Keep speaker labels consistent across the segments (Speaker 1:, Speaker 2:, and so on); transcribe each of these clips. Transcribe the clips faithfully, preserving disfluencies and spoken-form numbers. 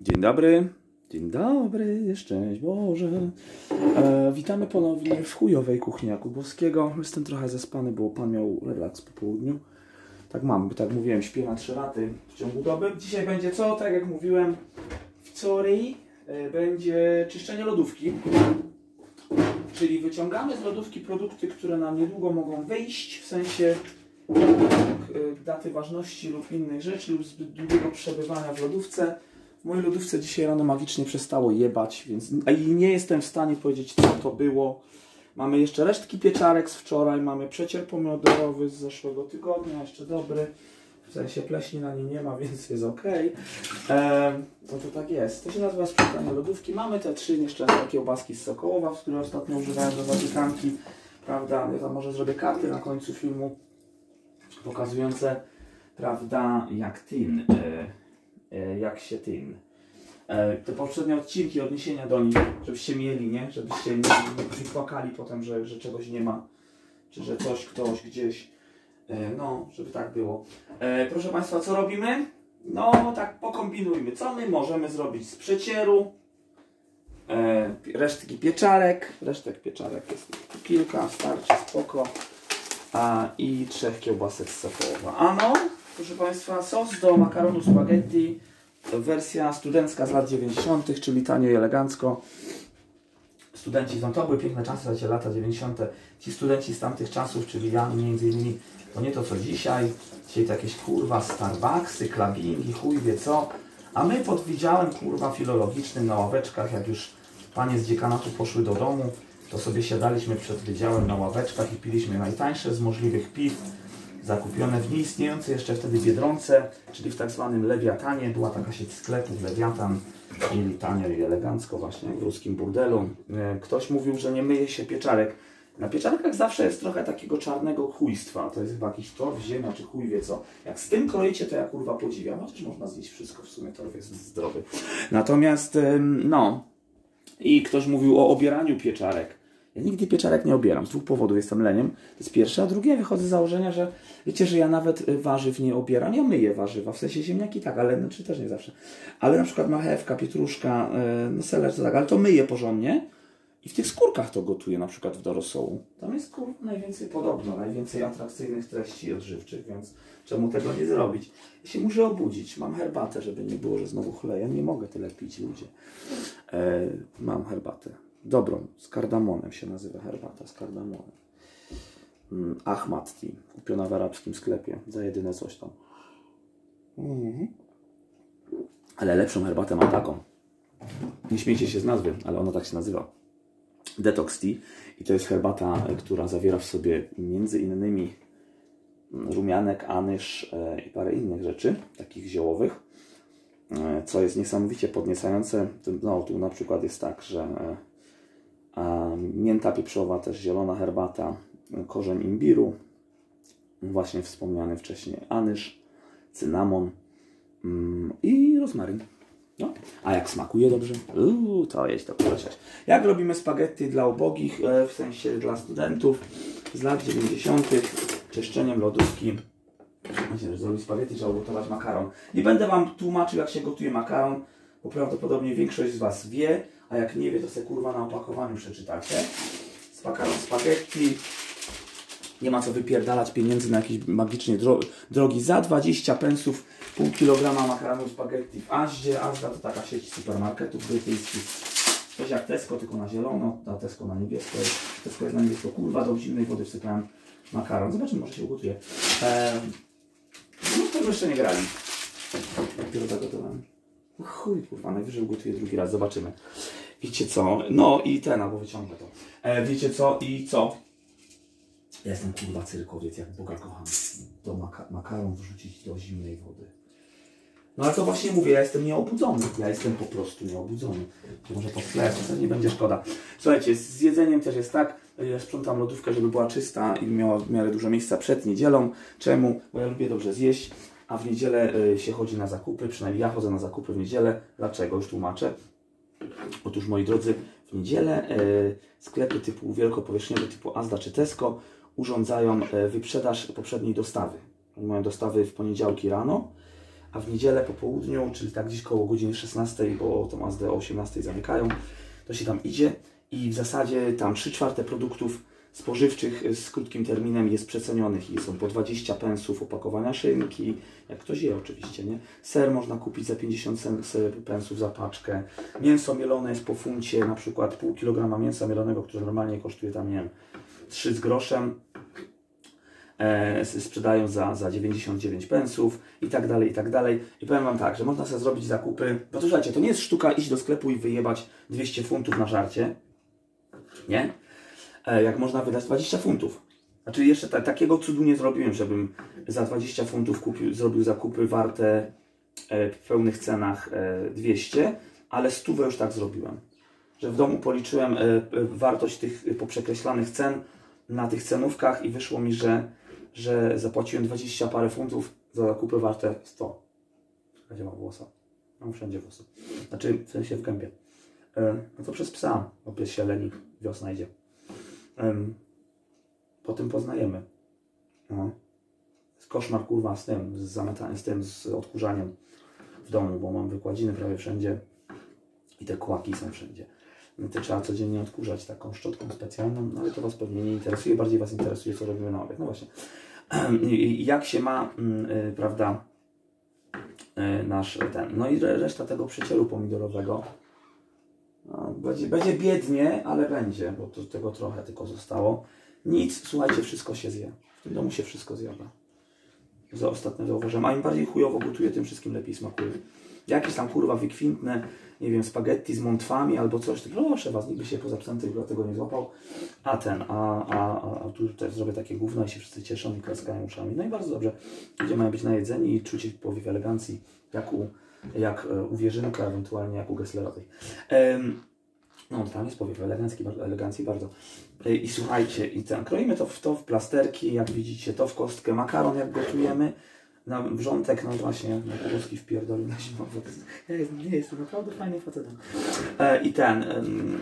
Speaker 1: Dzień dobry, dzień dobry, szczęść Boże. E, witamy ponownie w chujowej kuchni Jakubowskiego. Jestem trochę zaspany, bo pan miał relaks po południu. Tak mam, tak mówiłem, śpię na trzy raty w ciągu doby. Dzisiaj będzie co? Tak jak mówiłem, wczoraj e, będzie czyszczenie lodówki. Czyli wyciągamy z lodówki produkty, które nam niedługo mogą wyjść, w sensie e, daty ważności lub innych rzeczy, lub zbyt długiego przebywania w lodówce. W mojej lodówce dzisiaj rano magicznie przestało jebać, więc i nie jestem w stanie powiedzieć, co to było. Mamy jeszcze resztki pieczarek z wczoraj, mamy przecier pomidorowy z zeszłego tygodnia, jeszcze dobry. W sensie pleśni na niej nie ma, więc jest ok. Eee, no to tak jest. To się nazywa sprzątanie lodówki. Mamy te trzy nieszczęsne kiełbaski z Sokołowa, w które ostatnio używałem do zapiekanki. Prawda, ja tam może zrobię karty na końcu filmu pokazujące, prawda, jak tin. E, jak się tym. E, te poprzednie odcinki, odniesienia do nich, żebyście mieli, nie? Żebyście nie, nie płakali potem, że, że czegoś nie ma, czy że coś, ktoś, gdzieś. E, no, żeby tak było. E, proszę Państwa, co robimy? No, tak pokombinujmy. Co my możemy zrobić z przecieru? E, resztki pieczarek. Resztek pieczarek jest tu kilka, starczy, spoko. A, i trzech kiełbasek z Sokołowa. A no, proszę Państwa, sos do makaronu spaghetti, wersja studencka z lat dziewięćdziesiątych, czyli tanio i elegancko. Studenci, no to były piękne czasy, słuchajcie, lata dziewięćdziesiąte. Ci studenci z tamtych czasów, czyli ja między innymi, to nie to co dzisiaj. Dzisiaj to jakieś kurwa Starbucksy, klabingi, chuj wie co. A my pod wydziałem kurwa filologicznym na ławeczkach, jak już panie z dziekanatu poszły do domu, to sobie siadaliśmy przed wydziałem na ławeczkach i piliśmy najtańsze z możliwych piw, zakupione w nieistniejącej jeszcze wtedy Biedronce, czyli w tak zwanym Lewiatanie. Była taka sieć sklepów Lewiatan, mieli tanio i elegancko właśnie w ruskim burdelu. Ktoś mówił, że nie myje się pieczarek. Na pieczarkach zawsze jest trochę takiego czarnego chujstwa. To jest chyba jakiś torf, ziemia czy chuj wie co. Jak z tym kroicie, to ja kurwa podziwiam. Chociaż można zjeść wszystko, w sumie torf jest zdrowy. Natomiast no i ktoś mówił o obieraniu pieczarek. Ja nigdy pieczarek nie obieram. Z dwóch powodów. Jestem leniem. To jest pierwsze. A drugie, wychodzę z założenia, że wiecie, że ja nawet warzyw nie obieram. Ja myję warzywa. W sensie ziemniaki tak, ale znaczy też nie zawsze. Ale na przykład marchewka, pietruszka, no seler to tak, ale to myję porządnie. I w tych skórkach to gotuję, na przykład do rosołu. Tam jest kur... najwięcej podobno, najwięcej atrakcyjnych treści odżywczych, więc czemu tego nie zrobić? Ja się muszę obudzić. Mam herbatę, żeby nie było, że znowu chleję. Nie mogę tyle pić, ludzie. E, mam herbatę. Dobrą, z kardamonem się nazywa herbata, z kardamonem. Mm, Ahmad Tea, kupiona w arabskim sklepie, za jedyne coś tam. Mm. Ale lepszą herbatę mam taką. Nie śmiejcie się z nazwy, ale ona tak się nazywa. Detox Tea. I to jest herbata, która zawiera w sobie między innymi rumianek, anyż e, i parę innych rzeczy, takich ziołowych. E, co jest niesamowicie podniecające. No, tu na przykład jest tak, że e, a mięta pieprzowa, też zielona herbata, korzeń imbiru, właśnie wspomniany wcześniej anyż, cynamon mm, i rozmaryn. No. A jak smakuje dobrze? Uuu, to jest to prosiać. Jak robimy spaghetti dla ubogich, w sensie dla studentów z lat dziewięćdziesiątych, czyszczeniem lodówki. Myślę, że zrobić spaghetti trzeba gotować makaron. Nie będę Wam tłumaczył, jak się gotuje makaron, bo prawdopodobnie większość z Was wie, a jak nie wie, to se kurwa na opakowaniu przeczytacie. Makaron spaghetti. Nie ma co wypierdalać pieniędzy na jakieś magicznie dro drogi. Za dwadzieścia pensów pół kilograma makaronu spaghetti w Asdzie. Asda to taka sieć supermarketów brytyjskich. Coś jak Tesco, tylko na zielono. A Tesco na niebiesko. Tesco jest na niebiesko. Kurwa, do zimnej wody wsypałem makaron. Zobaczymy, może się ugotuje. Eee, no tego jeszcze nie grali. Dopiero zagotowałem. Chuj, kurwa, najwyżej ugotuję drugi raz. Zobaczymy. Wiecie co? No i ten, albo wyciągnę to. E, wiecie co? I co? Ja jestem kurwa cyrkowiec, jak Boga kocham. Do maka makaron wrzucić do zimnej wody. No ale to właśnie mówię, ja jestem nieobudzony. Ja jestem po prostu nieobudzony. Może po sklepie, to nie będzie szkoda. Słuchajcie, z jedzeniem też jest tak. Ja sprzątam lodówkę, żeby była czysta i miała w miarę dużo miejsca przed niedzielą. Czemu? Bo ja lubię dobrze zjeść, a w niedzielę y, się chodzi na zakupy. Przynajmniej ja chodzę na zakupy w niedzielę. Dlaczego? Już tłumaczę. Otóż, moi drodzy, w niedzielę y, sklepy typu wielkopowierzchniowe, typu Asda czy Tesco urządzają y, wyprzedaż poprzedniej dostawy. Mają dostawy w poniedziałki rano, a w niedzielę po południu, czyli tak gdzieś koło godziny szesnastej, bo tą Mazdę o osiemnastej zamykają, to się tam idzie i w zasadzie tam trzy czwarte produktów spożywczych z krótkim terminem jest przecenionych i są po dwadzieścia pensów opakowania szynki, jak ktoś je oczywiście, nie? Ser można kupić za pięćdziesiąt pensów za paczkę, mięso mielone jest po funcie, na przykład pół kilograma mięsa mielonego, które normalnie kosztuje tam, nie wiem, trzy z groszem, e, sprzedają za, za dziewięćdziesiąt dziewięć pensów i tak dalej, i tak dalej. I powiem Wam tak, że można sobie zrobić zakupy, bo to słuchajcie, to nie jest sztuka iść do sklepu i wyjebać dwieście funtów na żarcie, nie? Jak można wydać dwadzieścia funtów. Znaczy jeszcze ta, takiego cudu nie zrobiłem, żebym za dwadzieścia funtów kupił, zrobił zakupy warte e, w pełnych cenach e, dwieście, ale stówę już tak zrobiłem. Że w domu policzyłem e, e, wartość tych poprzekreślanych cen na tych cenówkach i wyszło mi, że, że zapłaciłem dwadzieścia parę funtów za zakupy warte sto. Gdzie mam włosa? Mam wszędzie włosy. Znaczy w sensie w gębie. E, no to przez psa, bo pies się leni, wiosna idzie. Um, potem poznajemy. No. Jest koszmar kurwa z tym, z zamytaniem, z tym, z odkurzaniem w domu, bo mam wykładziny prawie wszędzie i te kłaki są wszędzie. No to trzeba codziennie odkurzać taką szczotką specjalną, no ale to Was pewnie nie interesuje, bardziej Was interesuje, co robimy na obiad. No właśnie. I jak się ma, yy, prawda, yy, nasz ten, no i reszta tego przycielu pomidorowego. No, będzie, będzie biednie, ale będzie, bo to, tego trochę tylko zostało. Nic, słuchajcie, wszystko się zje. W tym domu się wszystko zjada. Za ostatnio zauważyłem. A im bardziej chujowo gotuję, tym wszystkim lepiej smakuje. Jakieś tam kurwa wykwintne, nie wiem, spaghetti z mątwami albo coś. To proszę Was, nikt by się poza psem tego nie złapał. A ten, a, a, a tu też zrobię takie gówno i się wszyscy cieszą i klaskają uszami. No i bardzo dobrze. Ludzie mają być najedzeni i czuć powiew elegancji, jak u jak u Wierzynka, ewentualnie jak u Gesslerowej. Um, no tam jest powiew elegancki, elegancji bardzo. I, i słuchajcie, i ten, kroimy to w, to w plasterki, jak widzicie, to w kostkę. Makaron jak gotujemy, na wrzątek, no właśnie, jak na Pogórski wpierdoli na zimowo. Ja jestem, nie jestem naprawdę fajny facetem. E, I ten, um,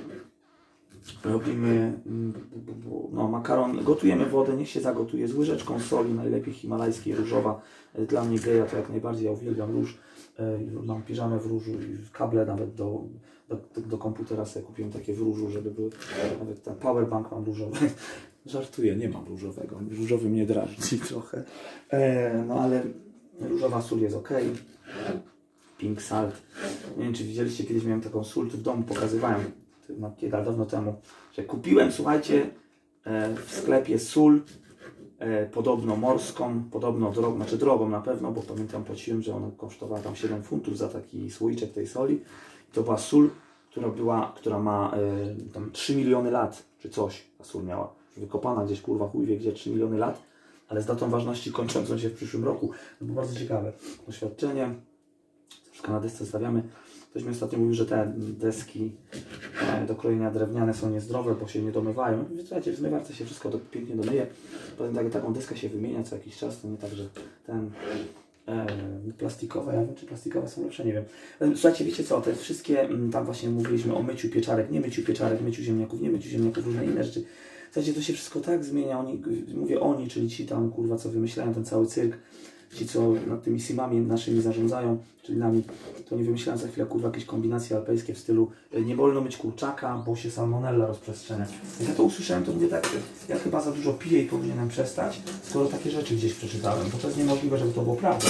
Speaker 1: robimy, no makaron, gotujemy wodę, niech się zagotuje z łyżeczką soli, najlepiej himalajskiej, różowa. Dla mnie geja to jak najbardziej, ja uwielbiam róż. Mam piżamę w różu i kable nawet do, do, do komputera sobie kupiłem takie w różu, żeby były, nawet ten powerbank mam różowy. Żartuję, nie mam różowego, różowy mnie drażni trochę, e, no ale różowa sól jest ok. Pink salt, nie wiem czy widzieliście, kiedyś miałem taką sól, tu w domu pokazywałem, no, kiedy dawno temu, że kupiłem, słuchajcie, e, w sklepie sól, E, podobno morską, podobno drogą, znaczy drogą na pewno, bo pamiętam, płaciłem, że ona kosztowała tam siedem funtów za taki słoiczek tej soli. I to była sól, która była, która ma e, tam trzy miliony lat, czy coś ta sól miała. Wykopana gdzieś, kurwa, chuj wie gdzie, trzy miliony lat, ale z datą ważności kończącą się w przyszłym roku. To było bardzo ciekawe doświadczenie. Troszkę na desce stawiamy. Ktoś mi ostatnio mówił, że te deski do krojenia drewniane są niezdrowe, bo się nie domywają. Słuchajcie, w zmywarce się wszystko do, pięknie domyje. Potem tak, taką deskę się wymienia co jakiś czas, to nie tak, że ten e, plastikowe, ja wiem, czy plastikowe są lepsze, nie wiem. Słuchajcie, wiecie co, te wszystkie, tam właśnie mówiliśmy o myciu pieczarek, nie myciu pieczarek, myciu ziemniaków, nie myciu ziemniaków, różne inne rzeczy. Słuchajcie, to się wszystko tak zmienia, oni, mówię oni, czyli ci tam, kurwa, co wymyślają ten cały cyrk, ci, co nad tymi simami naszymi zarządzają, czyli nami, to nie wymyślają za chwilę, kurwa, jakieś kombinacje alpejskie w stylu nie wolno myć kurczaka, bo się salmonella rozprzestrzenia. Jak ja to usłyszałem, to mówię tak, ja chyba za dużo piję i powinienem przestać, skoro takie rzeczy gdzieś przeczytałem, bo to jest niemożliwe, żeby to było prawda.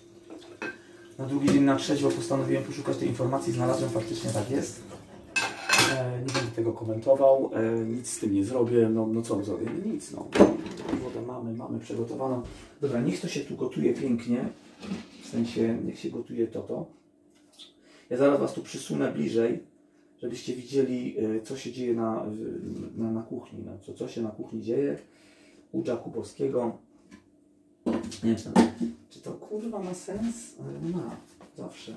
Speaker 1: Na drugi dzień na trzeźwo postanowiłem poszukać tej informacji, znalazłem, faktycznie tak jest. E, nie będę tego komentował, e, nic z tym nie zrobię, no, no co zrobię? Nic, no. Wodę mamy, mamy przygotowaną. Dobra, niech to się tu gotuje pięknie, w sensie niech się gotuje to, to. Ja zaraz Was tu przysunę bliżej, żebyście widzieli, co się dzieje na, na, na kuchni, no, co, co się na kuchni dzieje u Jakubowskiego. Nie wiem, czy, czy to kurwa ma sens? Ale ma, zawsze.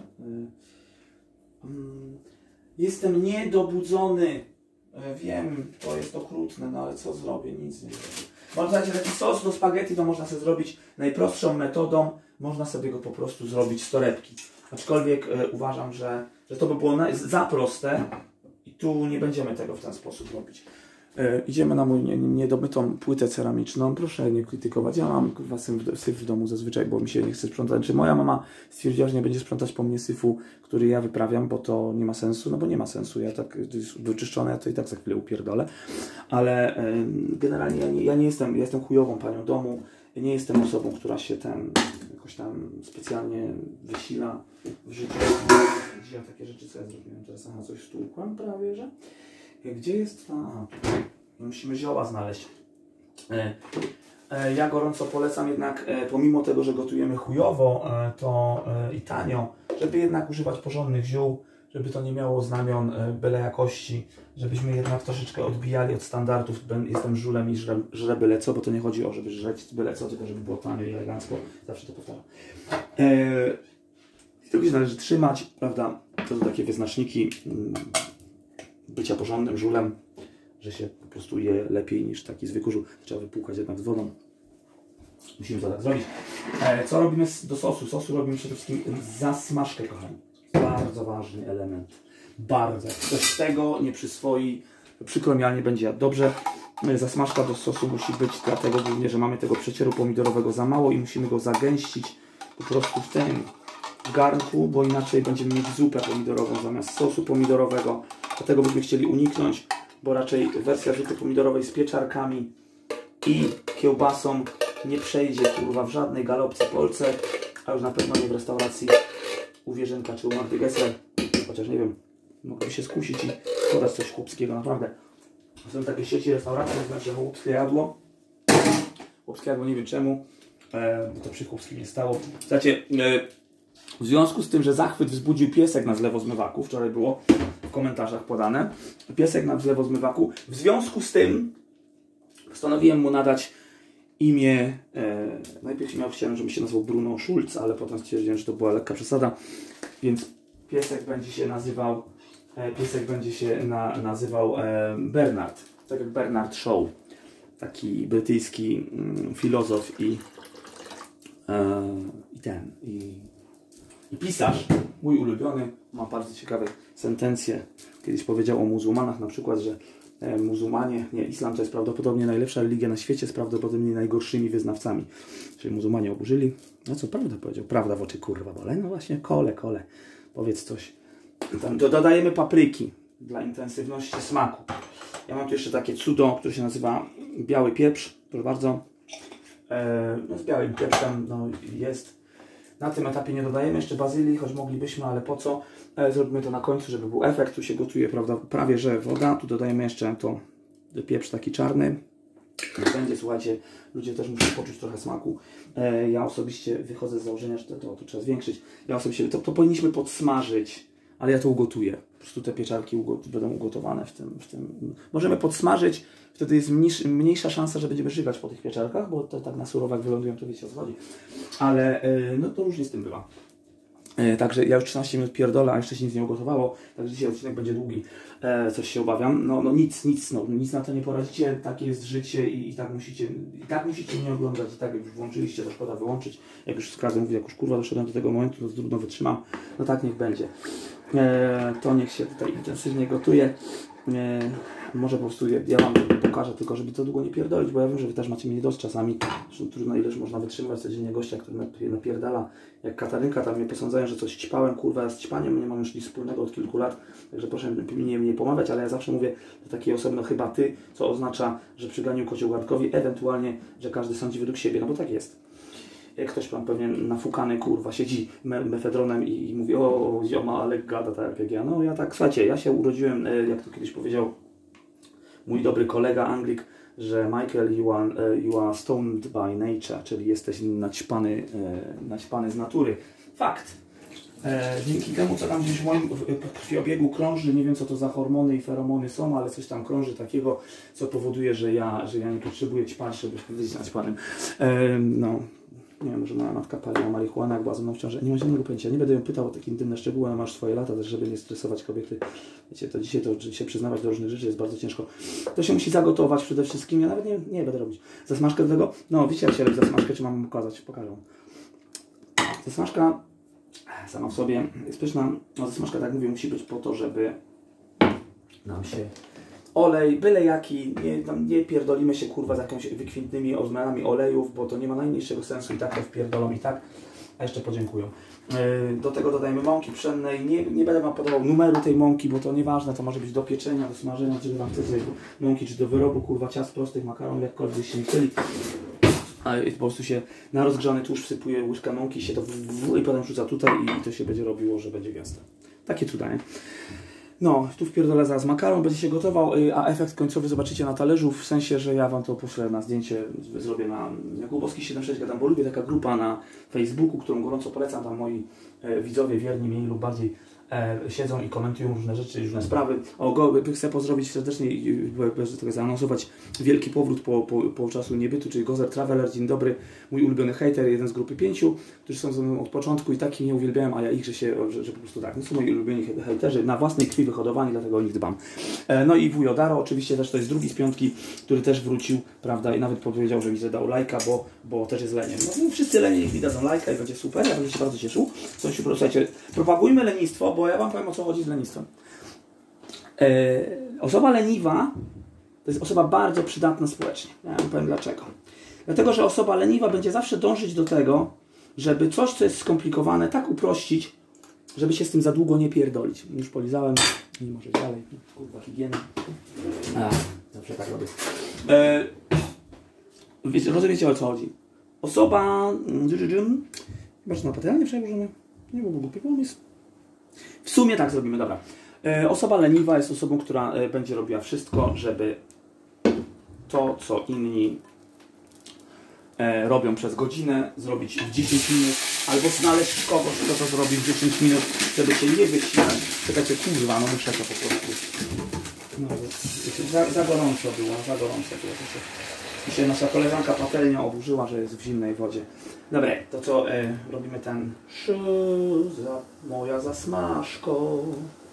Speaker 1: Jestem niedobudzony. Wiem, to jest okrutne, no ale co zrobię? Nic nie zrobię. Można taki sos do spaghetti, to można sobie zrobić najprostszą metodą. Można sobie go po prostu zrobić z torebki. Aczkolwiek e, uważam, że, że to by było na, za proste i tu nie będziemy tego w ten sposób robić. E, idziemy na mój niedomytą płytę ceramiczną. Proszę nie krytykować. Ja mam kurwa syf w domu zazwyczaj, bo mi się nie chce sprzątać. Czy moja mama stwierdziła, że nie będzie sprzątać po mnie syfu, który ja wyprawiam, bo to nie ma sensu? No bo nie ma sensu. Ja tak, to jest wyczyszczone, ja to i tak za chwilę upierdolę. Ale e, generalnie ja nie, ja nie jestem, ja jestem chujową panią domu. Ja nie jestem osobą, która się ten jakoś tam specjalnie wysila w życiu. Ja takie rzeczy, co ja zrobiłem teraz, aha, coś stłukłam prawie, że? Gdzie jest ta... Aha, tutaj. Musimy zioła znaleźć. E, e, ja gorąco polecam jednak, e, pomimo tego, że gotujemy chujowo e, to e, i tanio, żeby jednak używać porządnych ziół, żeby to nie miało znamion e, byle jakości, żebyśmy jednak troszeczkę odbijali od standardów. Jestem żulem i żre, żre byle co, bo to nie chodzi o, żeby żreć byle co, tylko żeby było tanio i elegancko. Zawsze to powtarzam. E, Tego się należy trzymać, prawda? To są takie wyznaczniki mm, bycia porządnym żulem, że się po prostu je lepiej niż taki zwykły żul. Trzeba wypłukać jednak z wodą. Musimy to tak zrobić. E, co robimy do sosu? Sosu robimy przede wszystkim zasmażkę, kochani. Bardzo ważny element. Bardzo. Jak ktoś tego nie przyswoi, przykro mi, ale nie będzie dobrze. Zasmażka do sosu musi być, dlatego głównie, że mamy tego przecieru pomidorowego za mało i musimy go zagęścić po prostu w tym garnku, bo inaczej będziemy mieć zupę pomidorową zamiast sosu pomidorowego. Dlatego byśmy chcieli uniknąć, bo raczej wersja zupy pomidorowej z pieczarkami i kiełbasą nie przejdzie kurwa w żadnej galopce Polce, a już na pewno nie w restauracji u Wierzynka czy u Magdy Gessler. Chociaż nie wiem, mogliby się skusić i podać coś chłopskiego, naprawdę. Są takie sieci restauracji, nazywa się Chłopskie Jadło. Chłopskie Jadło, nie wiem czemu, e, bo to przy chłopskim nie stało. Słuchajcie, e, w związku z tym, że zachwyt wzbudził piesek na zlewozmywaku, wczoraj było w komentarzach podane, piesek na zlewozmywaku, w związku z tym postanowiłem mu nadać imię, e, najpierw miał chciałem, żeby się nazywał Bruno Schulz, ale potem stwierdziłem, że to była lekka przesada, więc piesek będzie się nazywał, e, piesek będzie się na, nazywał e, Bernard, tak jak Bernard Shaw, taki brytyjski mm, filozof i, e, i ten, i I pisarz, mój ulubiony, ma bardzo ciekawe sentencje. Kiedyś powiedział o muzułmanach na przykład, że e, muzułmanie, nie, islam to jest prawdopodobnie najlepsza religia na świecie z prawdopodobnie najgorszymi wyznawcami. Czyli muzułmanie oburzyli. No co prawda powiedział, prawda w oczy kurwa bole. No właśnie, kole, kole, powiedz coś. Tam dodajemy papryki dla intensywności smaku. Ja mam tu jeszcze takie cudo, które się nazywa biały pieprz, proszę bardzo. E, no z białym pieprzem no, jest. Na tym etapie nie dodajemy jeszcze bazylii, choć moglibyśmy, ale po co? E, zrobimy to na końcu, żeby był efekt. Tu się gotuje, prawda, prawie że woda. Tu dodajemy jeszcze to pieprz taki czarny. Będzie, słuchajcie, ludzie też muszą poczuć trochę smaku. E, ja osobiście wychodzę z założenia, że to, to, to trzeba zwiększyć. Ja osobiście, to, to powinniśmy podsmażyć, ale ja to ugotuję. Po prostu te pieczarki ugot będą ugotowane w tym, w tym. Możemy podsmażyć, wtedy jest mniejsza, mniejsza szansa, że będziemy żygać po tych pieczarkach, bo to tak na surowo jak wylądują, to wiecie o co chodzi. Ale e, no to różnie z tym bywa. E, także ja już trzynaście minut pierdolę, a jeszcze się nic nie ugotowało, także dzisiaj odcinek będzie długi. E, coś się obawiam. No, no nic, nic, no, nic na to nie poradzicie, takie jest życie i, i tak musicie, i tak musicie mnie oglądać, i tak jak już włączyliście, to szkoda wyłączyć. Jak już z każdym mówię, jak już kurwa doszedłem do tego momentu, to trudno wytrzymam. No tak niech będzie. E, to niech się tutaj intensywnie gotuje. E, może po prostu ja wam pokażę tylko, żeby to długo nie pierdolić, bo ja wiem, że wy też macie mnie dość czasami. Zresztą trudno ileż można wytrzymywać codziennie gościa, który napierdala jak Katarynka, tam mnie posądzają, że coś ćpałem, kurwa, ja z ćpaniem nie mam już nic wspólnego od kilku lat, także proszę mnie nie pomawiać, ale ja zawsze mówię do takiej osoby, no chyba ty, co oznacza, że przyganiu kocioł garnkowi, ewentualnie, że każdy sądzi według siebie, no bo tak jest. Jak ktoś tam pewnie nafukany, kurwa, siedzi me mefedronem i, i mówi, o, zioma, ale gada tak jak ja. No ja tak, słuchajcie, ja się urodziłem, jak to kiedyś powiedział mój dobry kolega Anglik, że Michael, you are, you are stoned by nature, czyli jesteś naćpany, naćpany z natury. Fakt. E, dzięki temu, co tam gdzieś w moim krwiobiegu krąży, nie wiem co to za hormony i feromony są, ale coś tam krąży takiego, co powoduje, że ja, że ja nie potrzebuję ćpać, żeby być naćpanym. E, no. Nie wiem, może moja matka paliła marihuanę, jak była ze mną w ciąży. Nie mam żadnego pojęcia. Nie będę ją pytał o takie intymne szczegóły, ale masz swoje lata też, żeby nie stresować kobiety. Wiecie, to dzisiaj to się przyznawać do różnych rzeczy jest bardzo ciężko. To się musi zagotować przede wszystkim. Ja nawet nie, nie będę robić. Zasmażkę do tego. No, wiecie jak się robi zasmażkę, czy mam pokazać? Pokażę. Zasmażka sama w sobie jest pyszna. No, zasmażka, tak jak mówię, musi być po to, żeby nam się olej, byle jaki, nie, tam nie pierdolimy się kurwa z jakimiś wykwintnymi odmianami olejów, bo to nie ma najmniejszego sensu i tak to wpierdolą i tak. A jeszcze podziękują. Do tego dodajemy mąki pszennej. Nie, nie będę wam podawał numeru tej mąki, bo to nieważne, to może być do pieczenia, do smażenia, czy wam chcecie mąki, czy do wyrobu, kurwa, ciast prostych, makaronów, jakkolwiek się nie chyli. A po prostu się na rozgrzany tłuszcz wsypuje łyżka mąki, się to w, w, i potem rzuca tutaj i, i to się będzie robiło, że będzie gęste. Takie cuda, nie? No, tu wpierdolę zaraz makaron, będzie się gotował, a efekt końcowy zobaczycie na talerzu, w sensie, że ja wam to poślę na zdjęcie, zrobię na Jakubowski siedemdziesiąt sześć, gadam, bo lubię taka grupa na Facebooku, którą gorąco polecam, tam moi e, widzowie wierni, mniej lub bardziej e, siedzą i komentują różne rzeczy, różne sprawy. O, go, chcę pozdrowić serdecznie i tego zaanonsować wielki powrót po, po, po czasu niebytu, czyli Gozer Traveler, dzień dobry, mój ulubiony hejter, jeden z grupy pięciu, którzy są ze mną od początku i taki nie uwielbiałem, a ja ich, że się, że, że po prostu tak, no są moi ulubieni hejterzy, na własnej krwi wyhodowani, dlatego o nich dbam. E, no i wujo Daro, oczywiście też to jest drugi z piątki, który też wrócił, prawda, i nawet powiedział, że mi dał lajka, bo, bo też jest leniem. No, no wszyscy leni mi dadzą lajka i będzie super, ja będę się bardzo cieszył. Coś się, słuchajcie, propagujmy lenistwo, bo ja wam powiem, o co chodzi z lenistwem. E, osoba leniwa to jest osoba bardzo przydatna społecznie. Ja wam powiem dlaczego. Dlatego, że osoba leniwa będzie zawsze dążyć do tego, żeby coś, co jest skomplikowane, tak uprościć, żeby się z tym za długo nie pierdolić. Już polizałem, nie może dalej. Kurwa, higiena. A, zawsze tak robię. E, wiecie, rozumiecie, o co chodzi. Osoba... Chyba, że na patelnię przełożymy. Nie byłby głupi pomysł. W sumie tak zrobimy, dobra. E, osoba leniwa jest osobą, która e, będzie robiła wszystko, żeby to, co inni e, robią przez godzinę, zrobić w dziesięć minut, albo znaleźć kogoś, kto to zrobi w dziesięć minut, żeby się nie wysilać. Czekajcie, kurwa, no muszę to po prostu. No, za, za gorąco było, za gorąco było. To się, dzisiaj nasza koleżanka patelnia oburzyła, że jest w zimnej wodzie. Dobra, to co, e, robimy ten za moja zasmażko.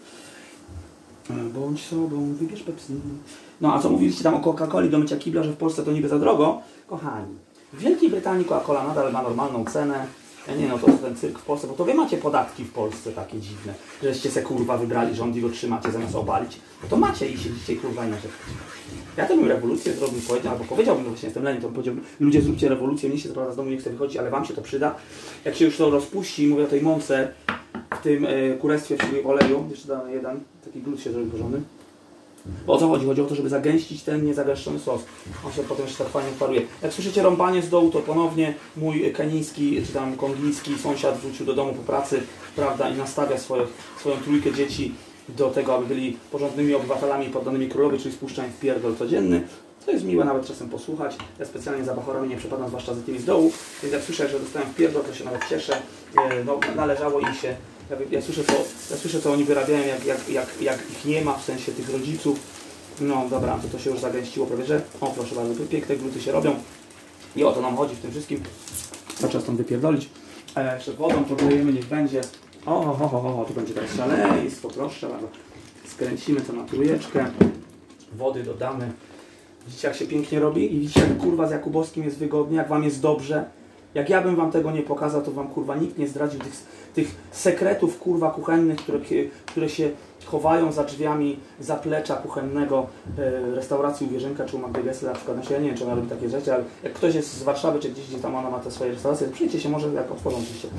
Speaker 1: Bądź sobą, wybierz Pepsi. No a co mówiliście tam o Coca-Coli do mycia kibla, że w Polsce to niby za drogo? Kochani, w Wielkiej Brytanii Coca-Cola nadal ma normalną cenę. Ja nie no, to ten cyrk w Polsce, bo to wy macie podatki w Polsce takie dziwne, żeście se kurwa wybrali rząd i go trzymacie zamiast obalić. No to macie i siedzicie kurwa i narzekacie. Ja to bym rewolucję zrobił, powiedział, albo powiedziałbym, że właśnie jestem leniem, to bym powiedział, ludzie zróbcie rewolucję, mnie się z domu nie chce wychodzić, ale wam się to przyda. Jak się już to rozpuści, mówię o tej mące, w tym e, kurestwie w oleju, jeszcze damy jeden, taki glut się zrobi porządny. Bo o co chodzi? Chodzi o to, żeby zagęścić ten niezagęszczony sos. On się potem jeszcze tak fajnie paruje. Jak słyszycie rąbanie z dołu, to ponownie mój keniński, czy tam kongijski sąsiad wrócił do domu po pracy, prawda, i nastawia swoje, swoją trójkę dzieci do tego, aby byli porządnymi obywatelami poddanymi królowi, czyli spuszczają w pierdol codzienny. To jest miłe nawet czasem posłuchać. Ja specjalnie za bachorami nie przepadam, zwłaszcza za tymi z dołu, więc jak słyszę, że dostałem w pierdol, to się nawet cieszę. No, należało im się. Ja, ja, słyszę, co, ja słyszę, co oni wyrabiają, jak, jak, jak, jak ich nie ma, w sensie tych rodziców. No dobra, to to się już zagęściło prawie, że... O, proszę bardzo, piękne gluty się robią. I o to nam chodzi w tym wszystkim. To trzeba stąd wypierdolić. E, przed wodą to grejemy, niech będzie. O, ho, ho, ho, ho, to będzie teraz szaleństwo, proszę bardzo. Skręcimy to na trójeczkę. Wody dodamy. Widzicie, jak się pięknie robi? I widzicie, jak kurwa z Jakubowskim jest wygodnie, jak wam jest dobrze. Jak ja bym wam tego nie pokazał, to wam kurwa nikt nie zdradził tych, tych sekretów kurwa kuchennych, które, które się chowają za drzwiami zaplecza kuchennego e, restauracji u Wierzynka czy u Magdy Gessler na przykład. Znaczy, ja nie wiem, czy ona robi takie rzeczy, ale jak ktoś jest z Warszawy, czy gdzieś, gdzie tam ona ma te swoje restauracje, to przyjdźcie się może, jak otworzą oczywiście.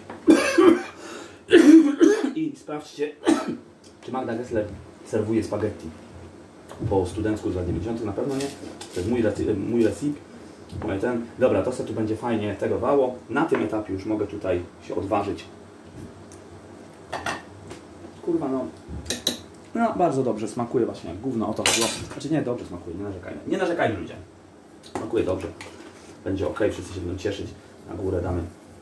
Speaker 1: I sprawdźcie, czy Magda Gessler serwuje spaghetti po studencku z lat dziewięćdziesiątych. Na pewno nie. To jest mój, mój recipe. Ten. Dobra, to sobie tu będzie fajnie tegowało. Na tym etapie już mogę tutaj się odważyć. Kurwa, no. No, bardzo dobrze smakuje właśnie jak gówno, o to chodziło. Znaczy nie, dobrze smakuje, nie narzekajmy. Nie narzekajmy ludzie. Smakuje dobrze. Będzie ok, wszyscy się będą cieszyć. Na górę damy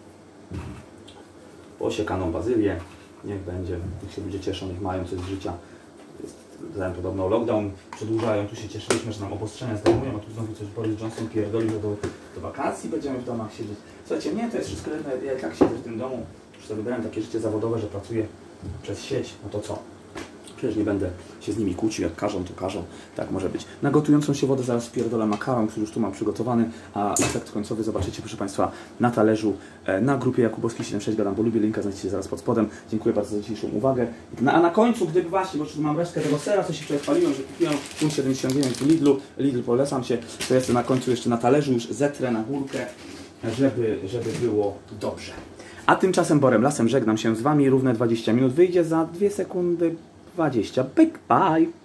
Speaker 1: posiekaną bazylię. Niech będzie. Niech się ludzie cieszą, niech mają coś z życia. Zatem podobno lockdown przedłużają, tu się cieszyliśmy, że nam obostrzenia zdejmują, a tu znowu coś Boris Johnson pierdoli, że do, do wakacji będziemy w domach siedzieć. Słuchajcie, nie, to jest wszystko jedno, ja i tak siedzę w tym domu, już sobie wybrałem takie życie zawodowe, że pracuję przez sieć, no to co? Przecież nie będę się z nimi kłócił, jak każą, to każą. Tak może być. Na gotującą się wodę zaraz wpierdolę makaron, który już tu mam przygotowany, a efekt końcowy zobaczycie, proszę Państwa, na talerzu, na grupie Jakubowski siedemdziesiąt sześć gadam, bo lubię, linka znajdziecie zaraz pod spodem. Dziękuję bardzo za dzisiejszą uwagę. A na końcu, gdyby właśnie, bo tu mam resztę tego sera, co się wczoraj chwaliłem, że kupiłem punkt siedemdziesiąt dziewięć w Lidlu, Lidl, polecam się, to jest na końcu jeszcze na talerzu, już zetrę na górkę, żeby, żeby było dobrze. A tymczasem Borem Lasem żegnam się z Wami, równe dwadzieścia minut, wyjdzie za dwie sekundy dwadzieścia. Bye bye!